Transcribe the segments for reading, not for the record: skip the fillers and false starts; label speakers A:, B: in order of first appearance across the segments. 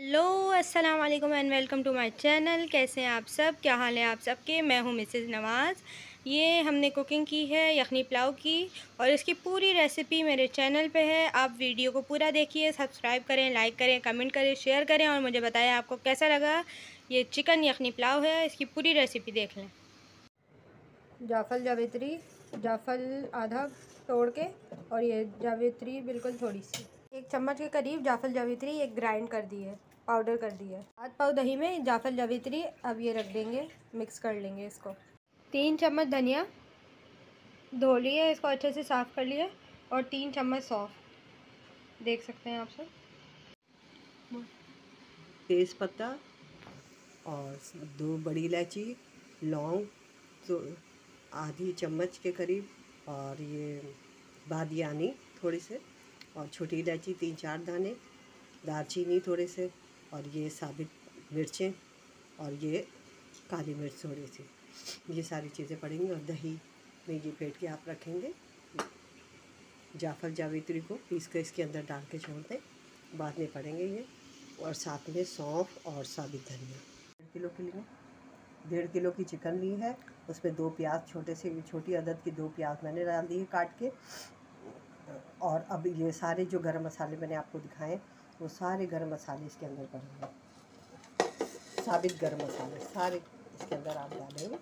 A: Hello अस्सलाम वालेकुम and welcome to my channel. कैसे हैं आप सब? क्या हाल है आप सबके? मैं हूं मिसेज़ नवाज़। ये हमने कुकिंग की है यखनी पुलाव की और इसकी पूरी रेसिपी मेरे चैनल पे है। आप वीडियो को पूरा देखिए, सब्सक्राइब करें, लाइक करें, कमेंट करें, शेयर करें और मुझे बताएं आपको कैसा लगा। ये चिकन यखनी पुलाव है, इसकी पूरी रेसिपी देख लें। जाफल जावित्री, जाफल आधा तोड़ के और ये जावित्री बिल्कुल थोड़ी सी, 1 चम्मच के करीब जाफल जावित्री एक ग्राइंड कर दी है, पाउडर कर दी है। आध पाव दही में जाफल जावित्री अब ये रख देंगे, मिक्स कर लेंगे इसको। 3 चम्मच धनिया धो लिए, इसको अच्छे से साफ़ कर लिए और 3 चम्मच सौंफ, देख सकते हैं आप सब।
B: तेज़ पत्ता और 2 बड़ी इलायची, लौंग तो आधी चम्मच के करीब, और ये बादियानी थोड़े से, और छोटी इलायची 3-4 दाने, दालचीनी थोड़े से, और ये साबित मिर्चें, और ये काली मिर्च थोड़ी सी। ये सारी चीज़ें पड़ेंगी और दही में ये फेंट के आप रखेंगे। जाफर जावित्री को पीस कर इसके अंदर डाल के छोड़ दें, बाद में पड़ेंगे ये। और साथ में सौंफ और साबित धनिया। 1.5 किलो के लिए 1.5 किलो की चिकन ली है, उसमें 2 प्याज, छोटी अदद की 2 प्याज मैंने डाल दिए काट के। और अब ये सारे जो गरम मसाले मैंने आपको दिखाए, वो सारे गरम मसाले इसके अंदर पड़ेंगे। साबित गरम मसाले सारे इसके अंदर आप डालेंगे।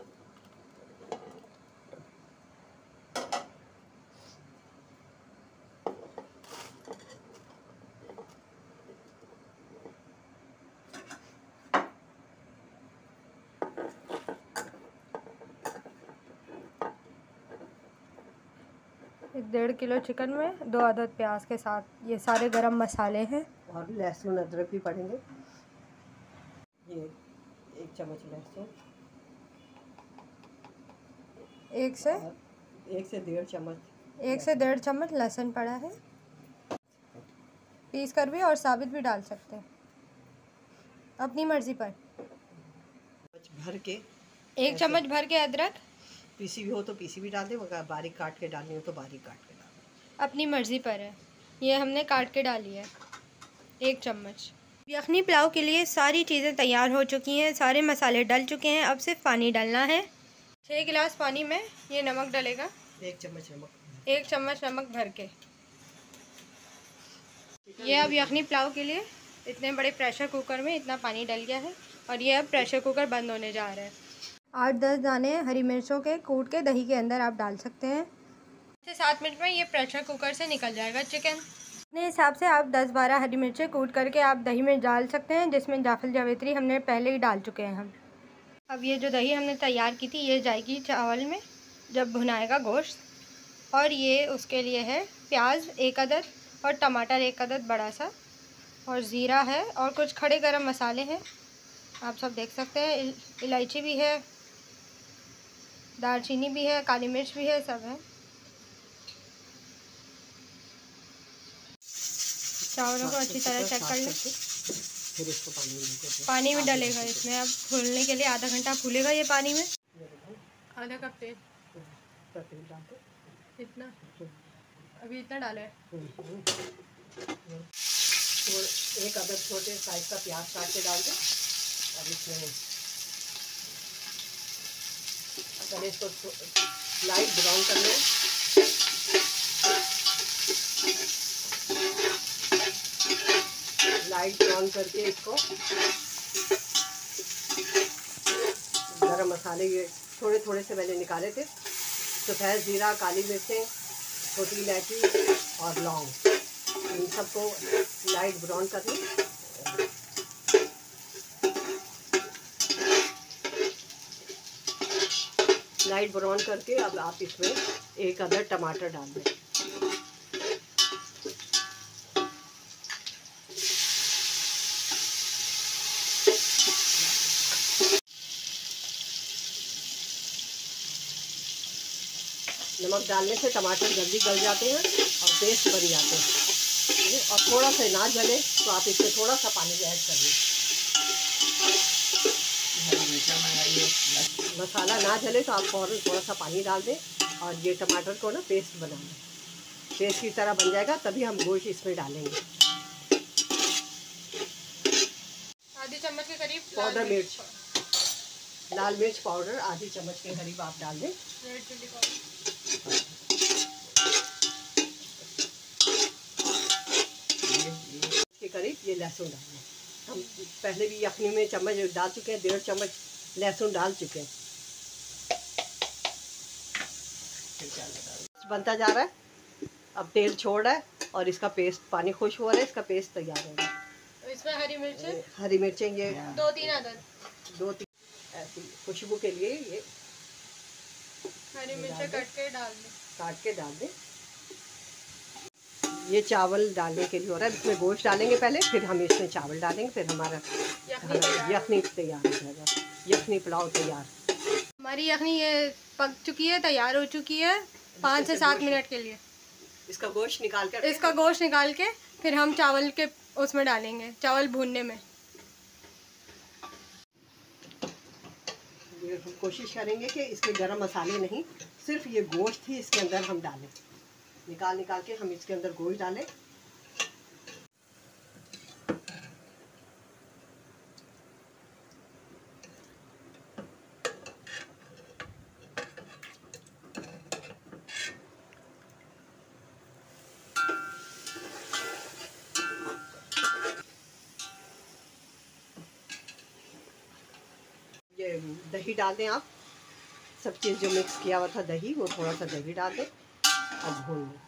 A: एक 1.5 किलो चिकन में 2 अदद प्याज के साथ ये सारे गरम मसाले हैं
B: और लहसुन अदरक भी पड़ेंगे। ये 1 चम्मच लहसुन,
A: 1 से
B: 1 से 1.5 चम्मच,
A: 1 से 1.5 चम्मच लहसुन पड़ा है, पीस कर भी और साबित भी डाल सकते हैं अपनी मर्ज़ी पर।
B: भर के
A: 1 चम्मच भर के अदरक,
B: पीसी भी हो तो पीसी भी डाल दें, अगर बारीक काट के डालनी हो तो बारीक काट के डाल दें।
A: अपनी मर्ज़ी पर है। ये हमने काट के डाली है 1 चम्मच। यखनी पुलाव के लिए सारी चीज़ें तैयार हो चुकी हैं, सारे मसाले डल चुके हैं, अब सिर्फ पानी डालना है। 6 गिलास पानी में ये नमक डलेगा,
B: 1 चम्मच नमक,
A: 1 चम्मच नमक भर के। ये अब यखनी पुलाव के लिए इतने बड़े प्रेशर कुकर में इतना पानी डल गया है और ये अब प्रेशर कुकर बंद होने जा रहा है। 8-10 दाने हरी मिर्चों के कूट के दही के अंदर आप डाल सकते हैं। 7 मिनट में ये प्रेशर कुकर से निकल जाएगा चिकन। अपने हिसाब से आप 10-12 हरी मिर्चें कूट करके आप दही में डाल सकते हैं, जिसमें जाफल जावित्री हमने पहले ही डाल चुके हैं हम। अब ये जो दही हमने तैयार की थी ये जाएगी चावल में जब भुनाएगा गोश्त। और ये उसके लिए है प्याज 1 अदद और टमाटर 1 अदद बड़ा सा, और ज़ीरा है और कुछ खड़े गरम मसाले हैं, आप सब देख सकते हैं। इलायची भी है, दालचीनी भी है, काली मिर्च भी है, सब है। चावलों को अच्छी तरह चेक कर लें।
B: फिर इसको
A: पानी भी डलेगा इसमें, अब फूलने के लिए आधा घंटा फूलेगा ये पानी में। आधा कप तेल इतना, अभी इतना डाला है।
B: और 1 अदद छोटे साइज का प्याज काट के डाल दें और इसमें अगर इसको लाइट ब्राउन करना है, लाइट ब्राउन करके इसको गरम मसाले ये थोड़े थोड़े से मैंने निकाले थे, सफ़ेद ज़ीरा, काली मिर्चें, छोटी इलायची और लौंग, इन सबको लाइट ब्राउन कर लें। लाइट ब्राउन करके अब आप इसमें 1 अदद टमाटर डाल दें। नमक डालने से टमाटर जल्दी गल जाते हैं और पेस्ट बन जाते हैं। और थोड़ा सा ना जले तो आप इसमें थोड़ा सा पानी ऐड कर लें। मसाला ना जले तो आप फ़ौरन थोड़ा सा पानी डाल दें और ये टमाटर को ना पेस्ट बना लें। पेस्ट की तरह बन जाएगा, तभी हम गोश्त इसमें डालेंगे।
A: आधी चम्मच के करीब
B: पाउडर मिर्च, लाल मिर्च पाउडर आधी चम्मच के करीब आप डाल दें।
A: रेड चिल्ली पाउडर
B: के करीब ये लहसुन डाल दें। हम पहले भी यखनी में चम्मच डाल चुके हैं, 1.5 चम्मच लहसुन डाल चुके हैं। बनता जा रहा है, अब तेल छोड़ रहा है और इसका पेस्ट, पानी खुश हो रहा है, इसका पेस्ट तैयार होगा।
A: तो इसमें हरी
B: मिर्चें ये
A: 2-3 अदद,
B: 2-3 ऐसी खुशबू के लिए ये
A: हरी मिर्चें काट के डाल दें।
B: ये चावल डालने के लिए हो रहा है, इसमें गोश्त डालेंगे पहले, फिर हम इसमें चावल डालेंगे, फिर हमारा यखनी तैयार हो जाएगा। यखनी पुलाव तैयार।
A: हमारी यखनी ये पक चुकी है, तैयार हो चुकी है 5 से 7 मिनट के लिए।
B: इसका गोश्त निकाल
A: के फिर हम चावल के उसमें डालेंगे, चावल भूनने में।
B: हम कोशिश करेंगे कि इसके गरम मसाले नहीं, सिर्फ ये गोश्त ही इसके अंदर हम डालें। निकाल के हम इसके अंदर गोश्त डालें। ये दही डाल दें आप, सब चीज़ जो मिक्स किया हुआ था दही, वो थोड़ा सा दही डाल दें और भून लें।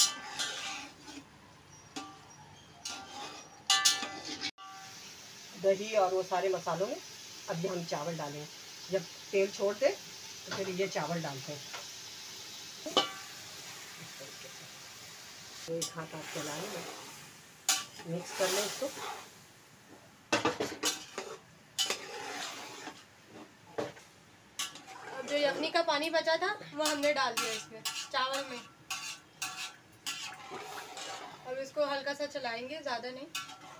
B: दही और वो सारे मसालों में अब ये हम चावल डालें। जब तेल छोड़ दे तो फिर ये चावल डालते हैं। तो एक हाथ आप चला लें, मिक्स कर लें इसको।
A: अब जो यखनी का पानी बचा था वो हमने डाल दिया इसमें चावल में। अब इसको हल्का सा चलाएंगे, ज़्यादा नहीं।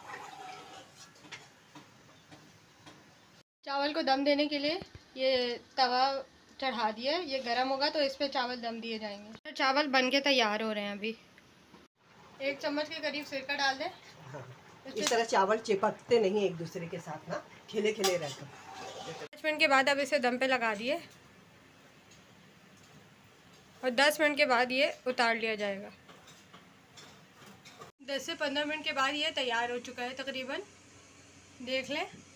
A: चावल को दम देने के लिए ये तवा चढ़ा दिया है, ये गर्म होगा तो इस पे चावल दम दिए जाएंगे। तो चावल बनके तैयार हो रहे हैं। अभी 1 चम्मच के करीब सिरका डाल दें।
B: हाँ, इस तरह चावल चिपकते नहीं एक दूसरे के साथ ना, खिले खिले रहते।
A: 5 मिनट के बाद अब इसे दम पे लगा दिए और 10 मिनट के बाद ये उतार लिया जाएगा। 10 से 15 मिनट के बाद ये तैयार हो चुका है तकरीबन, देख लें।